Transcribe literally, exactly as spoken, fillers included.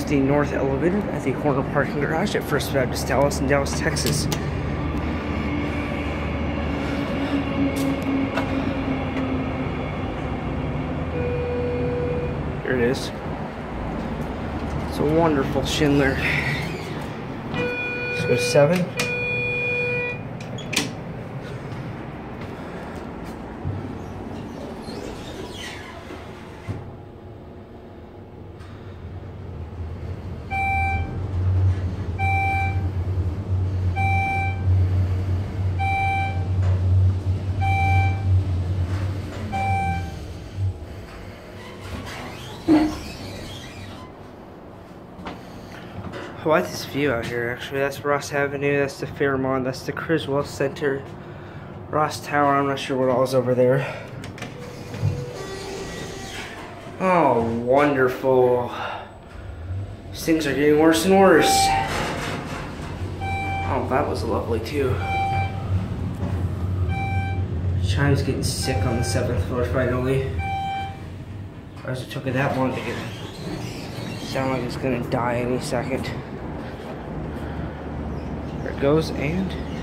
the north elevator at the corner parking garage at First Baptist Dallas in Dallas, Texas. Here it is. It's a wonderful Schindler. Let's go seven. I like this view out here, actually. That's Ross Avenue, that's the Fairmont, that's the Criswell Center, Ross Tower. I'm not sure what all is over there. Oh, wonderful. These things are getting worse and worse. Oh, that was lovely too. Chime's getting sick on the seventh floor finally. Why does it took it that long to get sound like it's gonna die any second? There it goes, and